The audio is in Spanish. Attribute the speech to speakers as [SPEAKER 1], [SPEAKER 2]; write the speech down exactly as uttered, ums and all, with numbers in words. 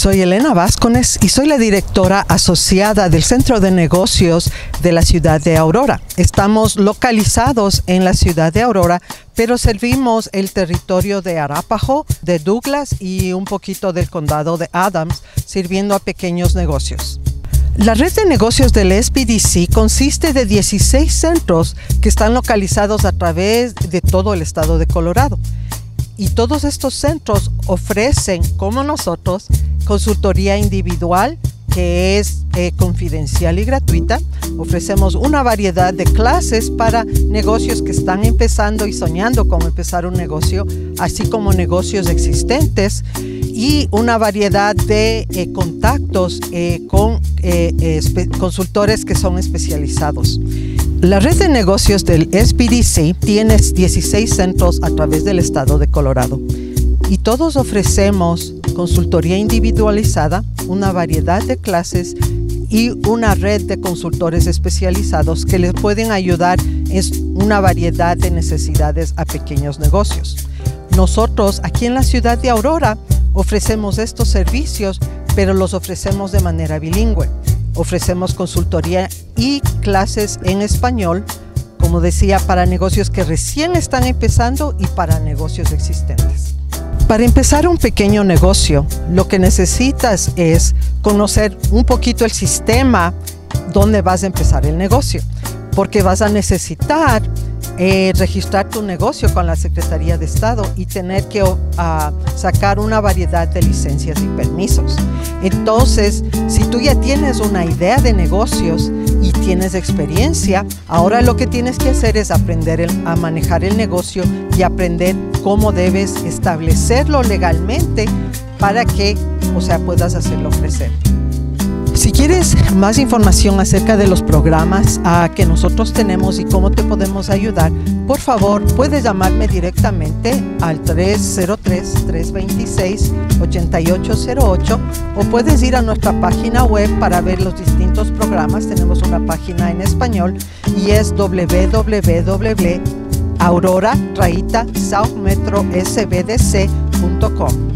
[SPEAKER 1] Soy Elena Vázquez y soy la directora asociada del Centro de Negocios de la ciudad de Aurora. Estamos localizados en la ciudad de Aurora, pero servimos el territorio de Arapahoe, de Douglas y un poquito del condado de Adams, sirviendo a pequeños negocios. La red de negocios del S B D C consiste de dieciséis centros que están localizados a través de todo el estado de Colorado. Y todos estos centros ofrecen, como nosotros, consultoría individual que es eh, confidencial y gratuita. Ofrecemos una variedad de clases para negocios que están empezando y soñando con empezar un negocio, así como negocios existentes, y una variedad de eh, contactos eh, con eh, eh, consultores que son especializados. La red de negocios del S B D C tiene dieciséis centros a través del estado de Colorado y todos ofrecemos consultoría individualizada, una variedad de clases y una red de consultores especializados que les pueden ayudar en una variedad de necesidades a pequeños negocios. Nosotros aquí en la ciudad de Aurora ofrecemos estos servicios, pero los ofrecemos de manera bilingüe. Ofrecemos consultoría y clases en español, como decía, para negocios que recién están empezando y para negocios existentes. Para empezar un pequeño negocio, lo que necesitas es conocer un poquito el sistema donde vas a empezar el negocio, porque vas a necesitar Eh, registrar tu negocio con la Secretaría de Estado y tener que uh, sacar una variedad de licencias y permisos. Entonces, si tú ya tienes una idea de negocios y tienes experiencia, ahora lo que tienes que hacer es aprender el, a manejar el negocio y aprender cómo debes establecerlo legalmente para que, o sea, puedas hacerlo crecer. Si quieres más información acerca de los programas uh, que nosotros tenemos y cómo te podemos ayudar, por favor, puedes llamarme directamente al tres cero tres, tres dos seis, ocho ocho cero ocho o puedes ir a nuestra página web para ver los distintos programas. Tenemos una página en español y es w w w punto aurora rayita south metro s b d c punto com.